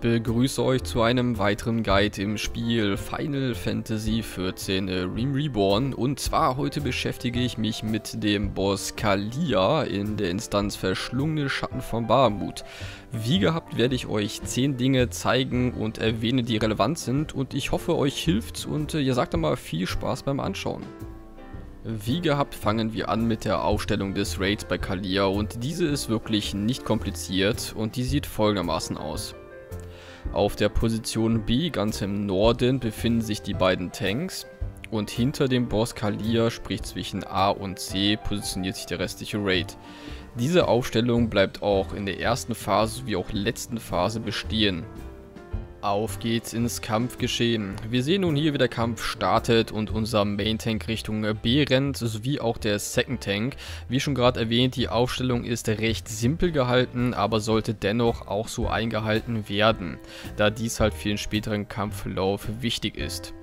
begrüße euch zu einem weiteren Guide im Spiel Final Fantasy XIV Realm Reborn. Und zwar heute beschäftige ich mich mit dem Boss Kalia in der Instanz Verschlungene Schatten von Bahamut. Wie gehabt werde ich euch 10 Dinge zeigen und erwähne, die relevant sind, und ich hoffe, euch hilft's und ihr sagt dann mal viel Spaß beim Anschauen. Wie gehabt fangen wir an mit der Aufstellung des Raids bei Kalia, und diese ist wirklich nicht kompliziert und die sieht folgendermaßen aus. Auf der Position B ganz im Norden befinden sich die beiden Tanks und hinter dem Boss Kalia, sprich zwischen A und C, positioniert sich der restliche Raid. Diese Aufstellung bleibt auch in der ersten Phase sowie auch letzten Phase bestehen. Auf geht's ins Kampfgeschehen. Wir sehen nun hier, wie der Kampf startet und unser Main Tank Richtung B rennt, sowie auch der Second Tank. Wie schon gerade erwähnt, die Aufstellung ist recht simpel gehalten, aber sollte dennoch auch so eingehalten werden, da dies halt für den späteren Kampfverlauf wichtig ist.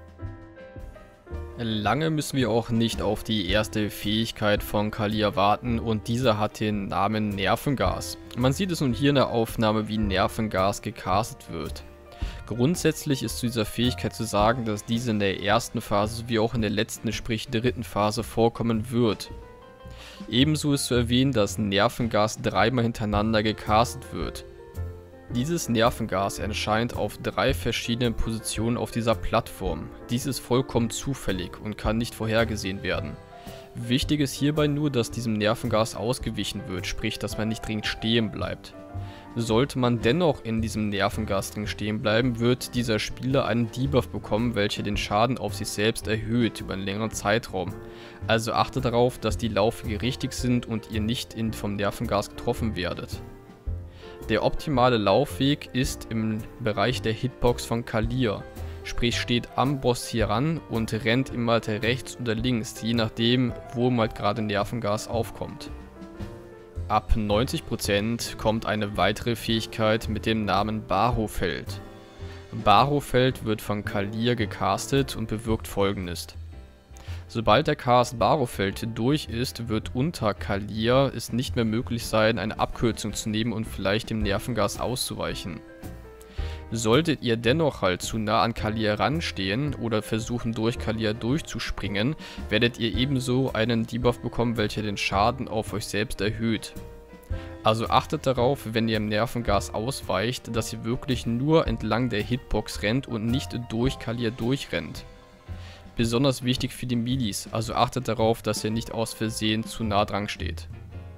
Lange müssen wir auch nicht auf die erste Fähigkeit von Kalia warten, und diese hat den Namen Nervengas. Man sieht es nun hier in der Aufnahme, wie Nervengas gecastet wird. Grundsätzlich ist zu dieser Fähigkeit zu sagen, dass diese in der ersten Phase sowie auch in der letzten, sprich dritten Phase vorkommen wird. Ebenso ist zu erwähnen, dass Nervengas dreimal hintereinander gecastet wird. Dieses Nervengas erscheint auf 3 verschiedenen Positionen auf dieser Plattform. Dies ist vollkommen zufällig und kann nicht vorhergesehen werden. Wichtig ist hierbei nur, dass diesem Nervengas ausgewichen wird, sprich, dass man nicht dringend stehen bleibt. Sollte man dennoch in diesem Nervengas drin stehen bleiben, wird dieser Spieler einen Debuff bekommen, welcher den Schaden auf sich selbst erhöht über einen längeren Zeitraum. Also achtet darauf, dass die Laufwege richtig sind und ihr nicht vom Nervengas getroffen werdet. Der optimale Laufweg ist im Bereich der Hitbox von Kalia, sprich steht am Boss hier ran und rennt immer halt rechts oder links, je nachdem, wo halt gerade Nervengas aufkommt. Ab 90% kommt eine weitere Fähigkeit mit dem Namen Barhow-Feld. Barhow-Feld wird von Kalia gecastet und bewirkt Folgendes. Sobald der Cast Barhow-Feld durch ist, wird unter Kalia es nicht mehr möglich sein, eine Abkürzung zu nehmen und vielleicht dem Nervengas auszuweichen. Solltet ihr dennoch halt zu nah an Kalia ranstehen oder versuchen durch Kalia durchzuspringen, werdet ihr ebenso einen Debuff bekommen, welcher den Schaden auf euch selbst erhöht. Also achtet darauf, wenn ihr im Nervengas ausweicht, dass ihr wirklich nur entlang der Hitbox rennt und nicht durch Kalia durchrennt. Besonders wichtig für die Midis, also achtet darauf, dass ihr nicht aus Versehen zu nah dran steht.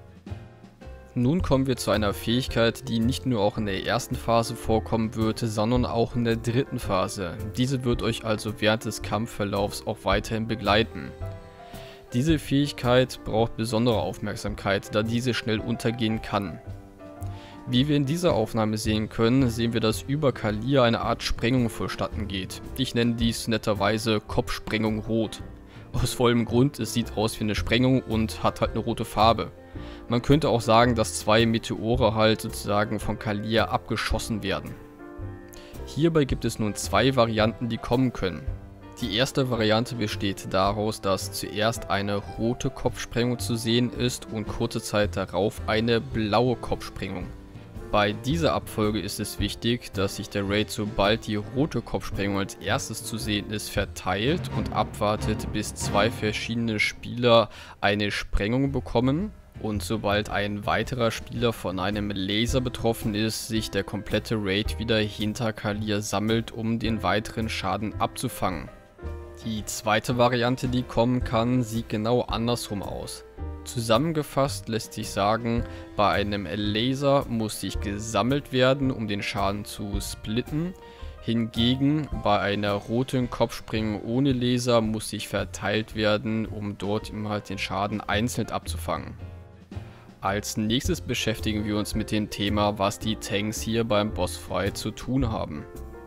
Nun kommen wir zu einer Fähigkeit, die nicht nur auch in der ersten Phase vorkommen wird, sondern auch in der dritten Phase. Diese wird euch also während des Kampfverlaufs auch weiterhin begleiten. Diese Fähigkeit braucht besondere Aufmerksamkeit, da diese schnell untergehen kann. Wie wir in dieser Aufnahme sehen können, sehen wir, dass über Kalia eine Art Sprengung vonstatten geht. Ich nenne dies netterweise Kopfsprengung rot. Aus vollem Grund, es sieht aus wie eine Sprengung und hat halt eine rote Farbe. Man könnte auch sagen, dass 2 Meteore halt sozusagen von Kalia abgeschossen werden. Hierbei gibt es nun 2 Varianten, die kommen können. Die erste Variante besteht daraus, dass zuerst eine rote Kopfsprengung zu sehen ist und kurze Zeit darauf eine blaue Kopfsprengung. Bei dieser Abfolge ist es wichtig, dass sich der Raid, sobald die rote Kopfsprengung als erstes zu sehen ist, verteilt und abwartet, bis 2 verschiedene Spieler eine Sprengung bekommen. Und sobald ein weiterer Spieler von einem Laser betroffen ist, sich der komplette Raid wieder hinter Kalia sammelt, um den weiteren Schaden abzufangen. Die zweite Variante, die kommen kann, sieht genau andersrum aus. Zusammengefasst lässt sich sagen, bei einem Laser muss sich gesammelt werden, um den Schaden zu splitten. Hingegen bei einer roten Kopfsprengung ohne Laser muss sich verteilt werden, um dort immer halt den Schaden einzeln abzufangen. Als nächstes beschäftigen wir uns mit dem Thema, was die Tanks hier beim Bossfight zu tun haben.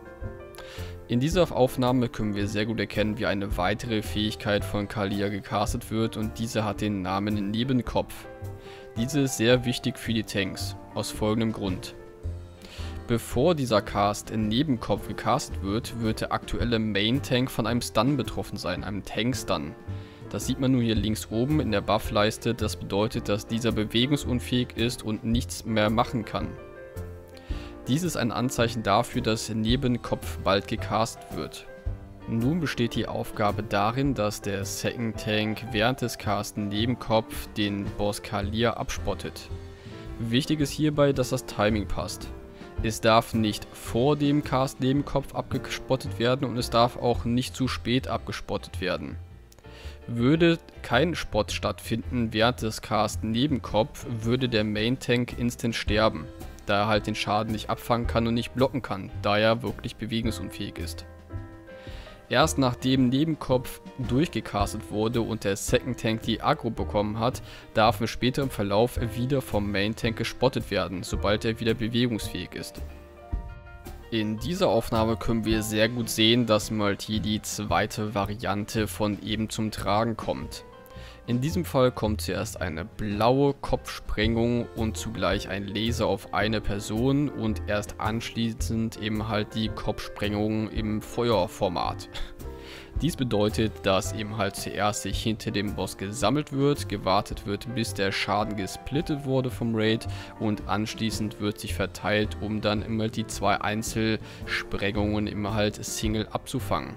In dieser Aufnahme können wir sehr gut erkennen, wie eine weitere Fähigkeit von Kalia gecastet wird, und diese hat den Namen Nebenkopf. Diese ist sehr wichtig für die Tanks, aus folgendem Grund. Bevor dieser Cast in Nebenkopf gecastet wird, wird der aktuelle Main Tank von einem Stun betroffen sein, einem Tank Stun. Das sieht man nur hier links oben in der Buffleiste, das bedeutet, dass dieser bewegungsunfähig ist und nichts mehr machen kann. Dies ist ein Anzeichen dafür, dass Nebenkopf bald gecastet wird. Nun besteht die Aufgabe darin, dass der Second Tank während des Casten Nebenkopf den Boss Kalia abspottet. Wichtig ist hierbei, dass das Timing passt. Es darf nicht vor dem Cast Nebenkopf abgespottet werden und es darf auch nicht zu spät abgespottet werden. Würde kein Spot stattfinden während des Cast Nebenkopf, würde der Main Tank instant sterben, da er halt den Schaden nicht abfangen kann und nicht blocken kann, da er wirklich bewegungsunfähig ist. Erst nachdem Nebenkopf durchgecastet wurde und der Second Tank die Aggro bekommen hat, darf er später im Verlauf wieder vom Main Tank gespottet werden, sobald er wieder bewegungsfähig ist. In dieser Aufnahme können wir sehr gut sehen, dass mal hier die zweite Variante von eben zum Tragen kommt. In diesem Fall kommt zuerst eine blaue Kopfsprengung und zugleich ein Laser auf eine Person und erst anschließend eben halt die Kopfsprengung im Feuerformat. Dies bedeutet, dass eben halt zuerst sich hinter dem Boss gesammelt wird, gewartet wird, bis der Schaden gesplittet wurde vom Raid und anschließend wird sich verteilt, um dann immer die zwei Einzelsprengungen immer halt Single abzufangen.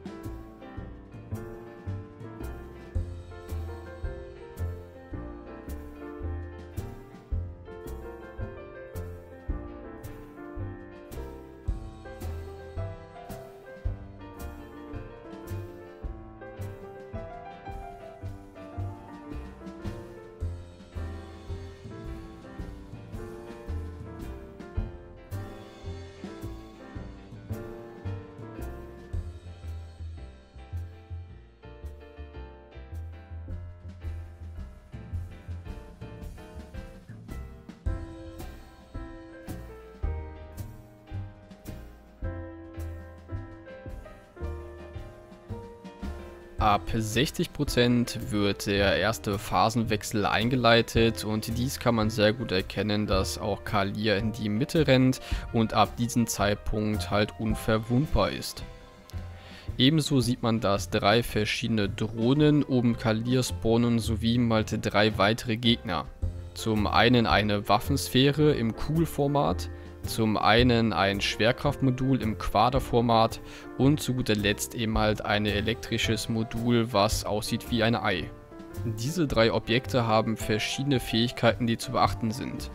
Ab 60% wird der erste Phasenwechsel eingeleitet und dies kann man sehr gut erkennen, dass auch Kalia in die Mitte rennt und ab diesem Zeitpunkt halt unverwundbar ist. Ebenso sieht man, dass 3 verschiedene Drohnen oben Kalia spawnen sowie mal 3 weitere Gegner. Zum einen eine Waffensphäre im Kugelformat, zum einen ein Schwerkraftmodul im Quaderformat und zu guter Letzt eben halt ein elektrisches Modul, was aussieht wie ein Ei. Diese 3 Objekte haben verschiedene Fähigkeiten, die zu beachten sind.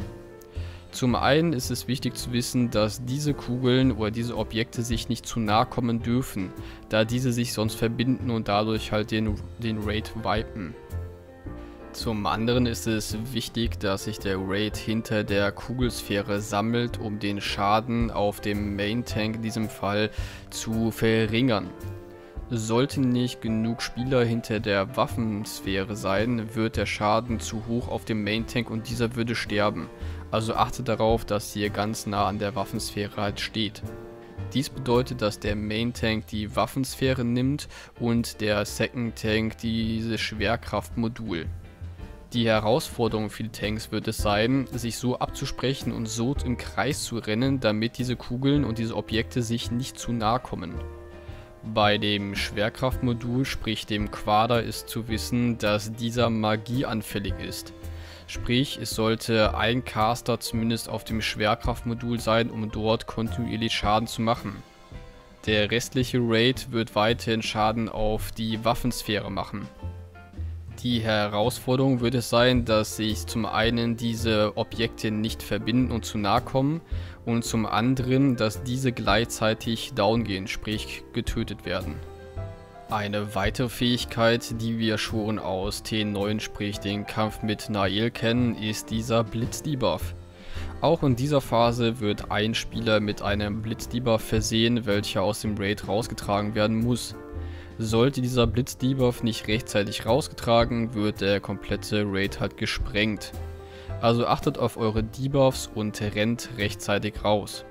Zum einen ist es wichtig zu wissen, dass diese Kugeln oder diese Objekte sich nicht zu nahe kommen dürfen, da diese sich sonst verbinden und dadurch halt den Raid wipen. Zum anderen ist es wichtig, dass sich der Raid hinter der Kugelsphäre sammelt, um den Schaden auf dem Main Tank in diesem Fall zu verringern. Sollten nicht genug Spieler hinter der Waffensphäre sein, wird der Schaden zu hoch auf dem Main Tank und dieser würde sterben. Also achtet darauf, dass ihr ganz nah an der Waffensphäre halt steht. Dies bedeutet, dass der Main Tank die Waffensphäre nimmt und der Second Tank dieses Schwerkraftmodul. Die Herausforderung für die Tanks wird es sein, sich so abzusprechen und so im Kreis zu rennen, damit diese Kugeln und diese Objekte sich nicht zu nahe kommen. Bei dem Schwerkraftmodul, sprich dem Quader, ist zu wissen, dass dieser magieanfällig ist. Sprich, es sollte ein Caster zumindest auf dem Schwerkraftmodul sein, um dort kontinuierlich Schaden zu machen. Der restliche Raid wird weiterhin Schaden auf die Waffensphäre machen. Die Herausforderung wird es sein, dass sich zum einen diese Objekte nicht verbinden und zu nahe kommen und zum anderen, dass diese gleichzeitig down gehen, sprich getötet werden. Eine weitere Fähigkeit, die wir schon aus T9, sprich den Kampf mit Nael kennen, ist dieser Blitzdebuff. Auch in dieser Phase wird ein Spieler mit einem Blitzdebuff versehen, welcher aus dem Raid rausgetragen werden muss. Sollte dieser Blitzdebuff nicht rechtzeitig rausgetragen, wird der komplette Raid halt gesprengt. Also achtet auf eure Debuffs und rennt rechtzeitig raus.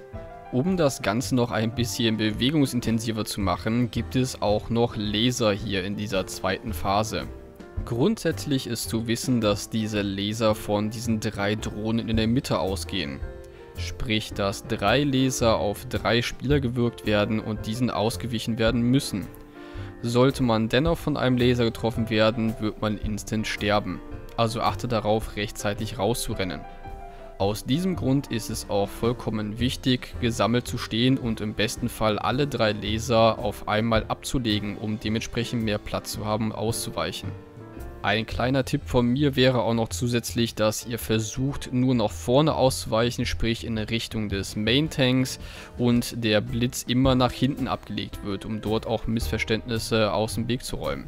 Um das Ganze noch ein bisschen bewegungsintensiver zu machen, gibt es auch noch Laser hier in dieser zweiten Phase. Grundsätzlich ist zu wissen, dass diese Laser von diesen 3 Drohnen in der Mitte ausgehen. Sprich, dass 3 Laser auf 3 Spieler gewirkt werden und diesen ausgewichen werden müssen. Sollte man dennoch von einem Laser getroffen werden, wird man instant sterben. Also achte darauf, rechtzeitig rauszurennen. Aus diesem Grund ist es auch vollkommen wichtig, gesammelt zu stehen und im besten Fall alle 3 Laser auf einmal abzulegen, um dementsprechend mehr Platz zu haben, auszuweichen. Ein kleiner Tipp von mir wäre auch noch zusätzlich, dass ihr versucht, nur nach vorne auszuweichen, sprich in Richtung des Main Tanks, und der Blitz immer nach hinten abgelegt wird, um dort auch Missverständnisse aus dem Weg zu räumen.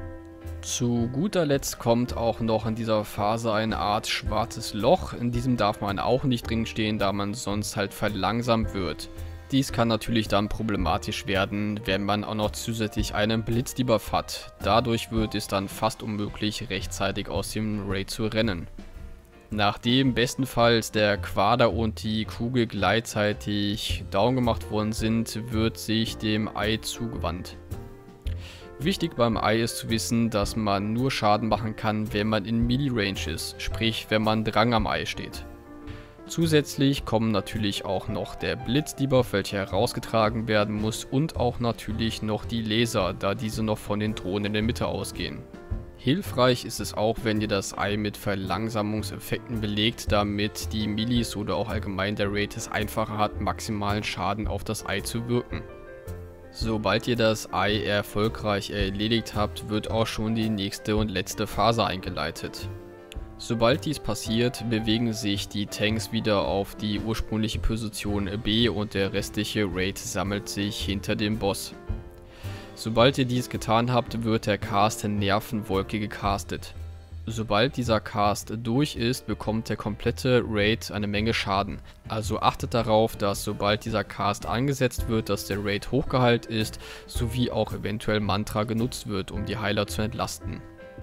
Zu guter Letzt kommt auch noch in dieser Phase eine Art schwarzes Loch. In diesem darf man auch nicht drin stehen, da man sonst halt verlangsamt wird. Dies kann natürlich dann problematisch werden, wenn man auch noch zusätzlich einen Blitzdebuff hat. Dadurch wird es dann fast unmöglich, rechtzeitig aus dem Raid zu rennen. Nachdem bestenfalls der Quader und die Kugel gleichzeitig down gemacht worden sind, wird sich dem Ei zugewandt. Wichtig beim Ei ist zu wissen, dass man nur Schaden machen kann, wenn man in Melee-Range ist, sprich wenn man Drang am Ei steht. Zusätzlich kommen natürlich auch noch der Blitzdebuff, welcher herausgetragen werden muss, und auch natürlich noch die Laser, da diese noch von den Drohnen in der Mitte ausgehen. Hilfreich ist es auch, wenn ihr das Ei mit Verlangsamungseffekten belegt, damit die Melees oder auch allgemein der Raid es einfacher hat, maximalen Schaden auf das Ei zu wirken. Sobald ihr das Ei erfolgreich erledigt habt, wird auch schon die nächste und letzte Phase eingeleitet. Sobald dies passiert, bewegen sich die Tanks wieder auf die ursprüngliche Position B und der restliche Raid sammelt sich hinter dem Boss. Sobald ihr dies getan habt, wird der Cast Nervenwolke gecastet. Sobald dieser Cast durch ist, bekommt der komplette Raid eine Menge Schaden. Also achtet darauf, dass sobald dieser Cast angesetzt wird, dass der Raid hochgeheilt ist, sowie auch eventuell Mantra genutzt wird, um die Heiler zu entlasten.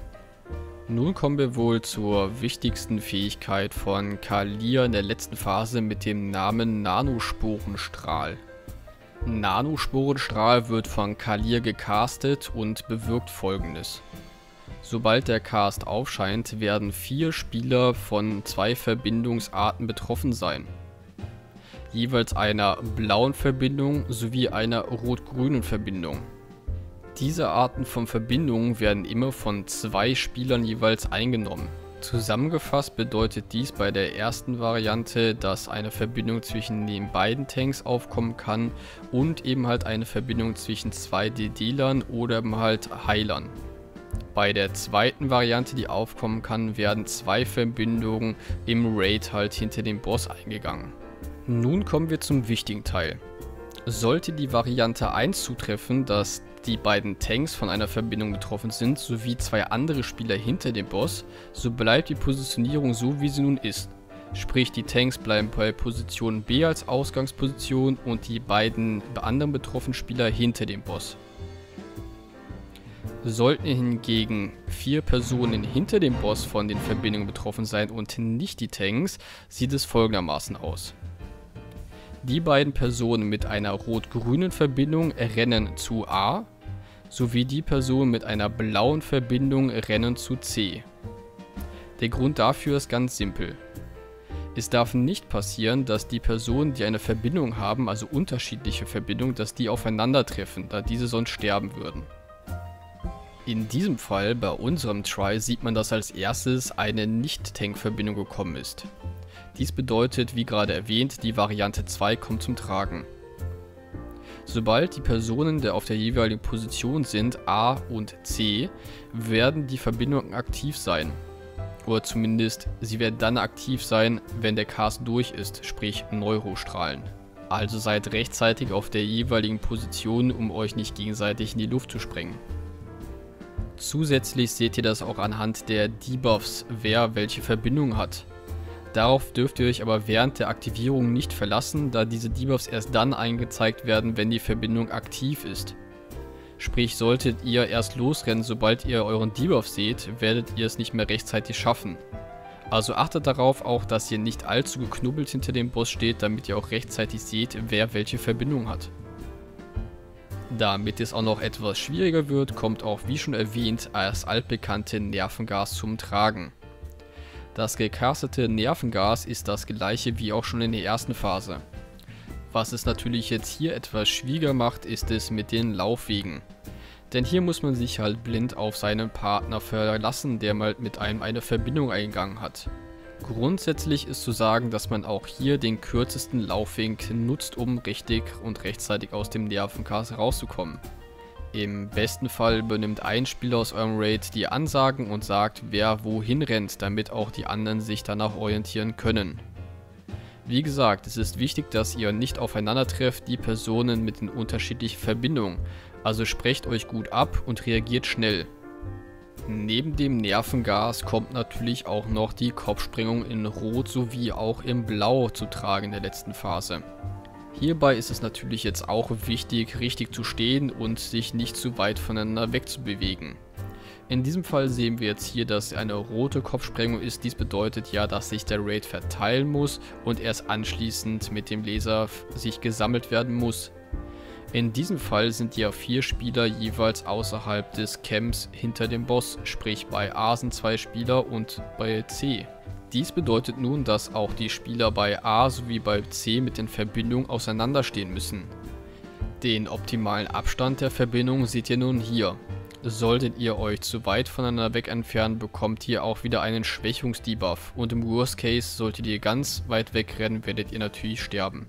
Nun kommen wir wohl zur wichtigsten Fähigkeit von Kalir in der letzten Phase mit dem Namen Nanosporenstrahl. Nanosporenstrahl wird von Kalir gecastet und bewirkt Folgendes. Sobald der Cast aufscheint, werden 4 Spieler von 2 Verbindungsarten betroffen sein. Jeweils einer blauen Verbindung sowie einer rot-grünen Verbindung. Diese Arten von Verbindungen werden immer von 2 Spielern jeweils eingenommen. Zusammengefasst bedeutet dies bei der ersten Variante, dass eine Verbindung zwischen den beiden Tanks aufkommen kann und eben halt eine Verbindung zwischen 2 DD-Lern oder eben halt Heilern. Bei der zweiten Variante, die aufkommen kann, werden 2 Verbindungen im Raid halt hinter dem Boss eingegangen. Nun kommen wir zum wichtigen Teil. Sollte die Variante 1 zutreffen, dass die beiden Tanks von einer Verbindung betroffen sind, sowie 2 andere Spieler hinter dem Boss, so bleibt die Positionierung so, wie sie nun ist. Sprich, die Tanks bleiben bei Position B als Ausgangsposition und die beiden anderen betroffenen Spieler hinter dem Boss. Sollten hingegen 4 Personen hinter dem Boss von den Verbindungen betroffen sein und nicht die Tanks, sieht es folgendermaßen aus. Die beiden Personen mit einer rot-grünen Verbindung rennen zu A, sowie die Personen mit einer blauen Verbindung rennen zu C. Der Grund dafür ist ganz simpel. Es darf nicht passieren, dass die Personen, die eine Verbindung haben, also unterschiedliche Verbindungen, dass die aufeinandertreffen, da diese sonst sterben würden. In diesem Fall, bei unserem Try, sieht man, dass als erstes eine Nicht-Tank-Verbindung gekommen ist. Dies bedeutet, wie gerade erwähnt, die Variante 2 kommt zum Tragen. Sobald die Personen, die auf der jeweiligen Position sind, A und C, werden die Verbindungen aktiv sein. Oder zumindest, sie werden dann aktiv sein, wenn der Cast durch ist, sprich Neurostrahlen. Also seid rechtzeitig auf der jeweiligen Position, um euch nicht gegenseitig in die Luft zu sprengen. Zusätzlich seht ihr das auch anhand der Debuffs, wer welche Verbindung hat. Darauf dürft ihr euch aber während der Aktivierung nicht verlassen, da diese Debuffs erst dann angezeigt werden, wenn die Verbindung aktiv ist. Sprich, solltet ihr erst losrennen, sobald ihr euren Debuff seht, werdet ihr es nicht mehr rechtzeitig schaffen. Also achtet darauf auch, dass ihr nicht allzu geknubbelt hinter dem Boss steht, damit ihr auch rechtzeitig seht, wer welche Verbindung hat. Damit es auch noch etwas schwieriger wird, kommt auch, wie schon erwähnt, das altbekannte Nervengas zum Tragen. Das gecastete Nervengas ist das gleiche wie auch schon in der ersten Phase. Was es natürlich jetzt hier etwas schwieriger macht, ist es mit den Laufwegen. Denn hier muss man sich halt blind auf seinen Partner verlassen, der mal mit einem eine Verbindung eingegangen hat. Grundsätzlich ist zu sagen, dass man auch hier den kürzesten Laufweg nutzt, um richtig und rechtzeitig aus dem Nervengas rauszukommen. Im besten Fall übernimmt ein Spieler aus eurem Raid die Ansagen und sagt, wer wohin rennt, damit auch die anderen sich danach orientieren können. Wie gesagt, es ist wichtig, dass ihr nicht aufeinander trefft, die Personen mit den unterschiedlichen Verbindungen, also sprecht euch gut ab und reagiert schnell. Neben dem Nervengas kommt natürlich auch noch die Kopfsprengung in Rot sowie auch in Blau zu tragen in der letzten Phase. Hierbei ist es natürlich jetzt auch wichtig, richtig zu stehen und sich nicht zu weit voneinander wegzubewegen. In diesem Fall sehen wir jetzt hier, dass eine rote Kopfsprengung ist. Dies bedeutet ja, dass sich der Raid verteilen muss und erst anschließend mit dem Laser sich gesammelt werden muss. In diesem Fall sind ja 4 Spieler jeweils außerhalb des Camps hinter dem Boss, sprich bei A sind 2 Spieler und bei C. Dies bedeutet nun, dass auch die Spieler bei A sowie bei C mit den Verbindungen auseinanderstehen müssen. Den optimalen Abstand der Verbindung seht ihr nun hier. Solltet ihr euch zu weit voneinander weg entfernen, bekommt ihr auch wieder einen Schwächungsdebuff und im Worst Case solltet ihr ganz weit wegrennen, werdet ihr natürlich sterben.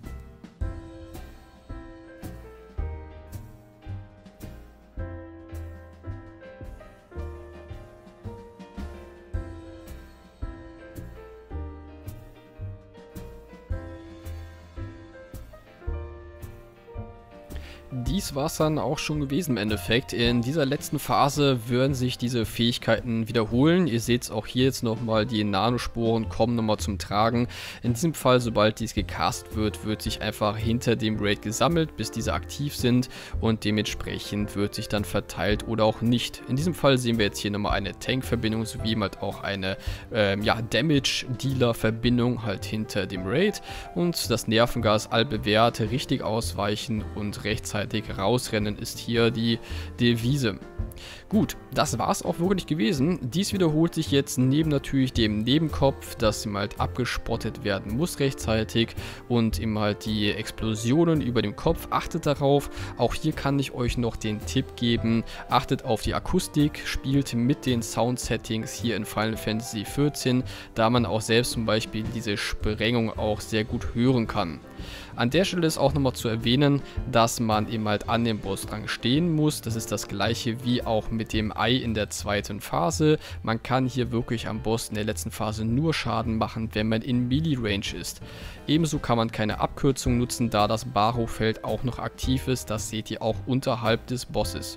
Dies war es dann auch schon gewesen im Endeffekt. In dieser letzten Phase würden sich diese Fähigkeiten wiederholen. Ihr seht es auch hier jetzt nochmal, die Nanosporen kommen nochmal zum Tragen. In diesem Fall, sobald dies gecastet wird, wird sich einfach hinter dem Raid gesammelt, bis diese aktiv sind und dementsprechend wird sich dann verteilt oder auch nicht. In diesem Fall sehen wir jetzt hier nochmal eine Tank-Verbindung sowie halt auch eine Damage-Dealer-Verbindung halt hinter dem Raid und das Nervengas allbewährt, richtig ausweichen und rechtzeitig rausrennen ist hier die Devise. Gut, das war es auch wirklich gewesen. Dies wiederholt sich jetzt neben natürlich dem Nebenkopf, dass ihm halt abgespottet werden muss rechtzeitig und ihm halt die Explosionen über dem Kopf. Achtet darauf. Auch hier kann ich euch noch den Tipp geben. Achtet auf die Akustik, spielt mit den Sound-Settings hier in Final Fantasy XIV, da man auch selbst zum Beispiel diese Sprengung auch sehr gut hören kann. An der Stelle ist auch nochmal zu erwähnen, dass man eben halt an dem Bossrang stehen muss. Das ist das gleiche wie auch mit dem Ei in der zweiten Phase. Man kann hier wirklich am Boss in der letzten Phase nur Schaden machen, wenn man in Melee-Range ist. Ebenso kann man keine Abkürzung nutzen, da das Baro-Feld auch noch aktiv ist. Das seht ihr auch unterhalb des Bosses.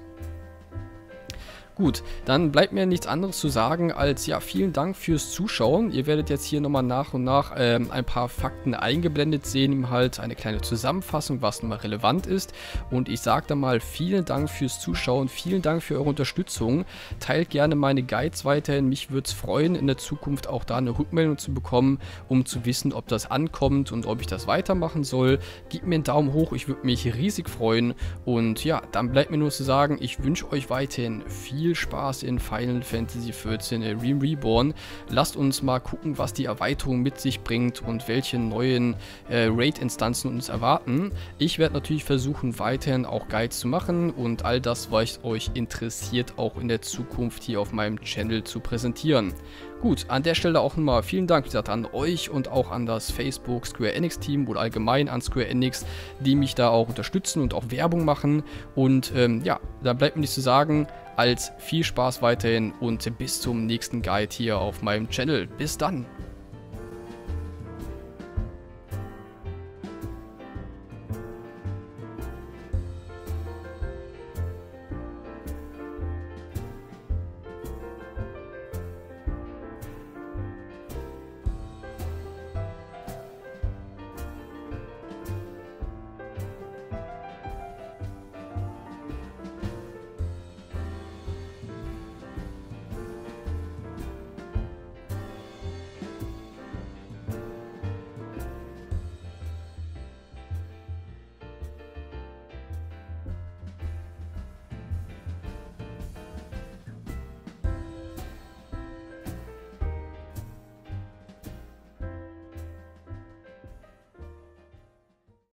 Gut, dann bleibt mir nichts anderes zu sagen als ja, vielen Dank fürs Zuschauen. Ihr werdet jetzt hier nochmal nach und nach ein paar Fakten eingeblendet sehen, halt eine kleine Zusammenfassung, was nochmal relevant ist. Und ich sage dann mal vielen Dank fürs Zuschauen, vielen Dank für eure Unterstützung. Teilt gerne meine Guides weiterhin, mich würde es freuen, in der Zukunft auch da eine Rückmeldung zu bekommen, um zu wissen, ob das ankommt und ob ich das weitermachen soll. Gebt mir einen Daumen hoch, ich würde mich riesig freuen. Und ja, dann bleibt mir nur zu sagen, ich wünsche euch weiterhin viel Spaß in Final Fantasy XIV Realm Reborn. Lasst uns mal gucken, was die Erweiterung mit sich bringt und welche neuen Raid-Instanzen uns erwarten. Ich werde natürlich versuchen, weiterhin auch Guides zu machen und all das, was euch interessiert, auch in der Zukunft hier auf meinem Channel zu präsentieren. Gut, an der Stelle auch nochmal vielen Dank, wie gesagt, an euch und auch an das Facebook Square Enix Team oder allgemein an Square Enix, die mich da auch unterstützen und auch Werbung machen. Und ja, da bleibt mir nichts zu sagen, als viel Spaß weiterhin und bis zum nächsten Guide hier auf meinem Channel. Bis dann!